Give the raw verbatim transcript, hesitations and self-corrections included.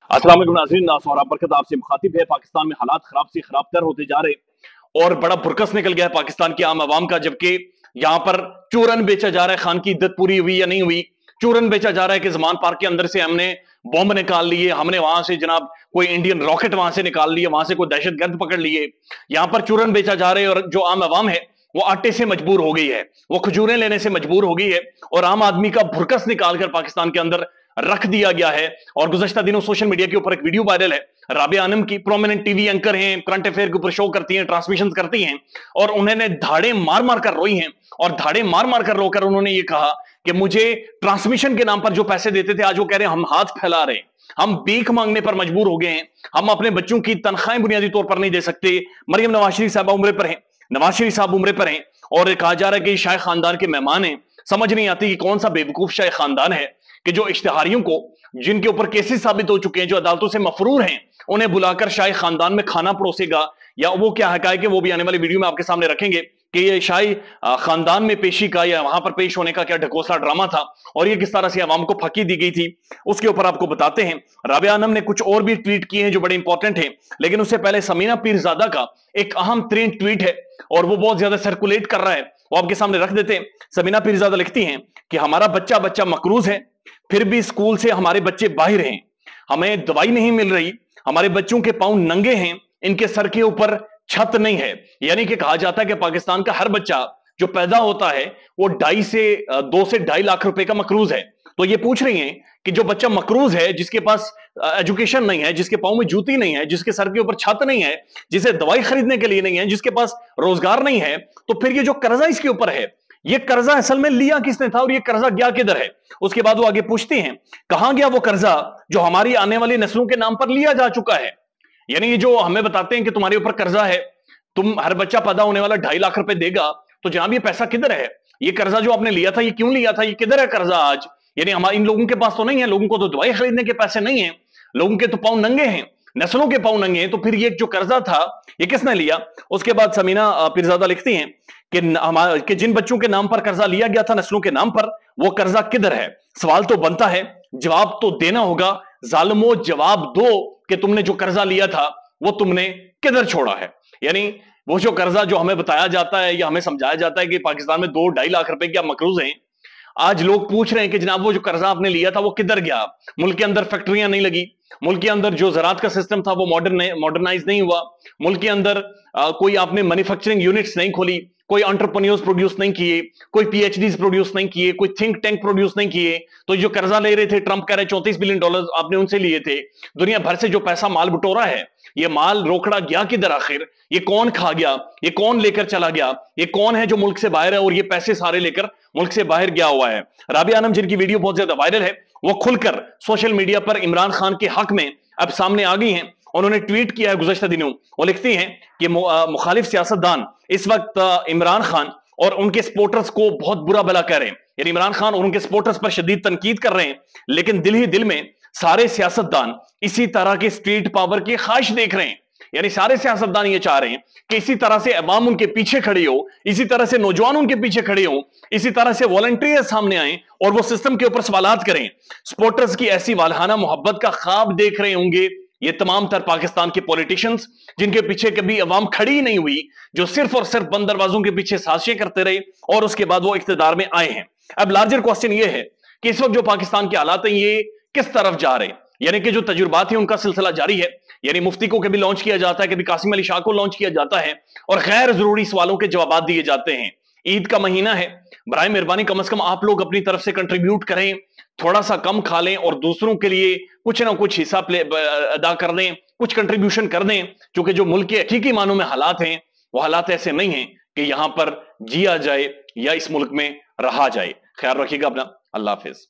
अस्सलाम वालेकुम नाज़रीन, नासौरा बरकत आपसे मुखातिब है। पाकिस्तान में हालात खराब से खराब तर होते जा रहे और बड़ा बुरकस निकल गया है पाकिस्तान की आम आवाम का, जबकि यहाँ पर चूरन बेचा जा रहा है। खान की इद्दत पूरी हुई या नहीं हुई, चूरन बेचा जा रहा है कि जमान पार्क के अंदर से हमने बॉम्ब निकाल लिए, हमने वहां से जनाब कोई इंडियन रॉकेट वहां से निकाल लिए, वहां से कोई दहशतगर्द पकड़ लिए। यहाँ पर चूरन बेचा जा रहा है और जो आम आवाम है वो आटे से मजबूर हो गई है, वो खजूरें लेने से मजबूर हो गई है और आम आदमी का भुरकस निकालकर पाकिस्तान के अंदर रख दिया गया है। और गुज़श्ता दिनों सोशल मीडिया के ऊपर एक वीडियो वायरल है, राबिया आनम की, प्रोमिनेंट टीवी एंकर हैं, करंट अफेयर के ऊपर शो करती हैं, ट्रांसमिशन करती हैं, और उन्होंने धाड़े मार मार कर रोई हैं और धाड़े मार मार कर रोकर उन्होंने ये कहा कि मुझे ट्रांसमिशन के नाम पर जो पैसे देते थे आज वो कह रहे हैं हम हाथ फैला रहे हैं, हम भीख मांगने पर मजबूर हो गए हैं, हम अपने बच्चों की तनख्वाहें बुनियादी तौर पर नहीं दे सकते। मरियम नवाज शरीफ साहब उम्रे पर हैं, नवाज शरीफ साहब उम्रे पर हैं और कहा जा रहा है कि शाह खानदान के मेहमान हैं। समझ नहीं आती कि कौन सा बेवकूफ शाह खानदान है कि जो इश्तिहारियों को, जिनके ऊपर केसेस साबित हो चुके हैं, जो अदालतों से मफरूर हैं, उन्हें बुलाकर शाही खानदान में खाना परोसेगा। या वो क्या हकायक है वो भी आने वाली वीडियो में आपके सामने रखेंगे कि ये शाही खानदान में पेशी का या वहां पर पेश होने का क्या ढकोसला ड्रामा था और ये किस तरह से आवाम को फकी दी गई थी, उसके ऊपर आपको बताते हैं। राबिया आनम ने कुछ और भी ट्वीट किए हैं जो बड़े इंपॉर्टेंट हैं, लेकिन उससे पहले समीना पीरजादा का एक अहम तरीन ट्वीट है और वो बहुत ज्यादा सर्कुलेट कर रहा है, वो आपके सामने रख देते हैं। समीना पीरजादा लिखती हैं कि हमारा बच्चा बच्चा मकरूज है, फिर भी स्कूल से हमारे बच्चे बाहर हैं, हमें दवाई नहीं मिल रही, हमारे बच्चों के पांव नंगे हैं, इनके सर के ऊपर छत नहीं है। यानी कि कहा जाता है कि पाकिस्तान का हर बच्चा जो पैदा होता है वो ढाई से दो से ढाई लाख रुपए का मकरूज है। तो ये पूछ रही हैं कि जो बच्चा मकरूज है, जिसके पास एजुकेशन नहीं है, जिसके पांव में जूती नहीं है, जिसके सर के ऊपर छत नहीं है, जिसे दवाई खरीदने के लिए नहीं है, जिसके पास रोजगार नहीं है, तो फिर ये जो कर्जा इसके ऊपर है, ये कर्जा असल में लिया किसने था और ये कर्जा गया किधर है? उसके बाद वो आगे पूछते हैं कहां गया वो कर्जा जो हमारी आने वाली नस्लों के नाम पर लिया जा चुका है। यानी ये जो हमें बताते हैं कि तुम्हारे ऊपर कर्जा है, तुम हर बच्चा पैदा होने वाला ढाई लाख रुपए देगा, तो जनाब ये पैसा किधर है? ये कर्जा जो आपने लिया था ये क्यों लिया था? ये किधर है कर्जा आज? यानी हमारे इन लोगों के पास तो नहीं है, लोगों को तो दवाई खरीदने के पैसे नहीं है, लोगों के तो पांव नंगे हैं, नस्लों के पांव नंगे हैं, तो फिर ये जो कर्जा था ये किसने लिया? उसके बाद समीना पीरजादा लिखती हैं कि हमारे कि जिन बच्चों के नाम पर कर्जा लिया गया था नस्लों के नाम पर, वो कर्जा किधर है? सवाल तो बनता है, जवाब तो देना होगा। जालिमो जवाब दो कि तुमने जो कर्जा लिया था वो तुमने किधर छोड़ा है। यानी वो जो कर्जा जो हमें बताया जाता है या हमें समझाया जाता है कि पाकिस्तान में दो ढाई लाख रुपए के मकरूज हैं, आज लोग पूछ रहे हैं कि जनाब वो जो कर्जा आपने लिया था वो किधर गया? मुल्क के अंदर फैक्ट्रियां नहीं लगी, मुल्क के अंदर जो ज़राअत का सिस्टम था वो मॉडर्न मॉडर्नाइज नहीं हुआ, मुल्क के अंदर आ, कोई आपने मैन्युफैक्चरिंग यूनिट्स नहीं खोली, कोई एंटरप्रेन्योर्स प्रोड्यूस नहीं किए, कोई पीएचडीज प्रोड्यूस नहीं किए, कोई थिंक टैंक प्रोड्यूस नहीं किए। तो जो कर्जा ले रहे थे, ट्रंप कह रहे चौंतीस बिलियन डॉलर आपने उनसे लिए थे, दुनिया भर से जो पैसा माल बटोरा है, ये माल रोकड़ा गया किधर आखिर? ये कौन खा गया? ये कौन लेकर चला गया? ये कौन है जो मुल्क से बाहर है और ये पैसे सारे लेकर मुल्क से बाहर गया हुआ है? राबिया आनम जिनकी वीडियो बहुत ज्यादा वायरल है, वो खुलकर सोशल मीडिया पर इमरान खान के हक में अब सामने आ गई हैं। उन्होंने ट्वीट किया है गुज़श्ता दिनों, वो लिखती हैं कि मुखालिफ सियासतदान इस वक्त इमरान खान और उनके सपोर्टर्स को बहुत बुरा भला कह रहे हैं, यानी इमरान खान और उनके सपोर्टर्स पर शदीद तनकीद कर रहे हैं, लेकिन दिल ही दिल में सारे सियासतदान इसी तरह के स्ट्रीट पावर की ख्वाहिश देख रहे हैं। यानी सारे सियासतदान ये चाह रहे हैं कि इसी तरह से अवाम उनके पीछे खड़ी हो, इसी तरह से नौजवान उनके पीछे खड़े हो, इसी तरह से वॉलंटियर सामने आए और वो सिस्टम के ऊपर सवालात करें। सपोर्टर्स की ऐसी वालहाना मोहब्बत का ख्वाब देख रहे होंगे ये तमाम तर पाकिस्तान के पॉलिटिशियंस, जिनके पीछे कभी अवाम खड़ी नहीं हुई, जो सिर्फ और सिर्फ बंद दरवाजों के पीछे साजिशें करते रहे और उसके बाद वो इख्तिदार में आए हैं। अब लार्जर क्वेश्चन ये है कि इस वक्त जो पाकिस्तान के हालात हैं ये किस तरफ जा रहे हैं? यानी कि जो तजुर्बात है उनका सिलसिला जारी है, यानी मुफ्ती को कभी लॉन्च किया जाता है, कभी कासिम अली शाह को लॉन्च किया जाता है और गैर जरूरी सवालों के जवाब दिए जाते हैं। ईद का महीना है, बराए मेहरबानी कम से कम आप लोग अपनी तरफ से कंट्रीब्यूट करें, थोड़ा सा कम खा लें और दूसरों के लिए कुछ ना कुछ हिस्सा अदा कर दें, कुछ कंट्रीब्यूशन कर दें, क्योंकि जो मुल्क के हकीकी मानों में हालात हैं वो हालात ऐसे नहीं हैं कि यहां पर जिया जाए या इस मुल्क में रहा जाए। ख्याल रखिएगा अपना, अल्लाह हाफिज।